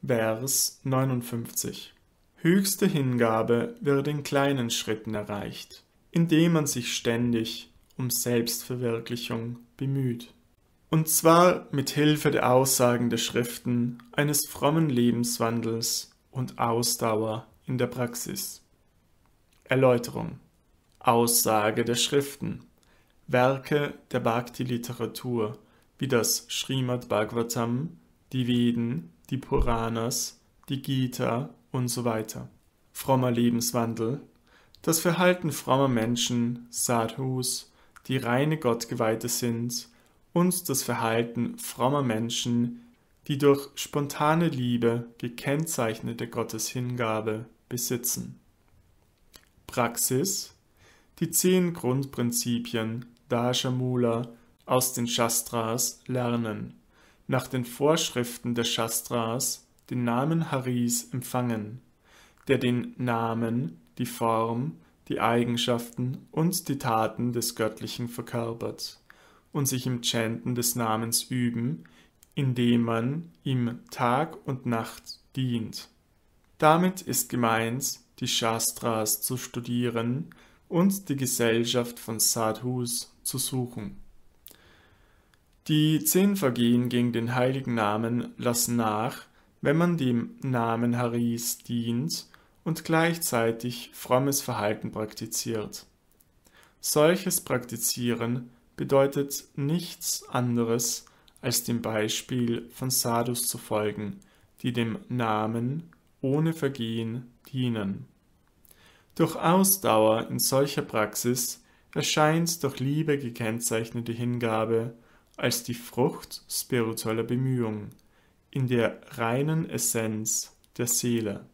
Vers 59. Höchste Hingabe wird in kleinen Schritten erreicht, indem man sich ständig um Selbstverwirklichung bemüht. Und zwar mit Hilfe der Aussagen der Schriften, eines frommen Lebenswandels und Ausdauer in der Praxis. Erläuterung. Aussage der Schriften. Werke der Bhakti-Literatur, wie das Srimad Bhagavatam, die Veden, die Puranas, die Gita und so weiter. Frommer Lebenswandel. Das Verhalten frommer Menschen, Sadhus, die reine Gottgeweihte sind, und das Verhalten frommer Menschen, die durch spontane Liebe gekennzeichnete Gotteshingabe besitzen. Praxis. Die 10 Grundprinzipien Dashamula aus den Shastras lernen, nach den Vorschriften der Shastras den Namen Haris empfangen, der den Namen, die Form, die Eigenschaften und die Taten des Göttlichen verkörpert, und sich im Chanten des Namens üben, indem man ihm Tag und Nacht dient. Damit ist gemeint, die Shastras zu studieren und die Gesellschaft von Sadhus zu suchen. Die 10 Vergehen gegen den heiligen Namen lassen nach, wenn man dem Namen Haris dient und gleichzeitig frommes Verhalten praktiziert. Solches Praktizieren bedeutet nichts anderes, als dem Beispiel von Sadhus zu folgen, die dem Namen ohne Vergehen dienen. Durch Ausdauer in solcher Praxis erscheint durch Liebe gekennzeichnete Hingabe als die Frucht spiritueller Bemühung in der reinen Essenz der Seele.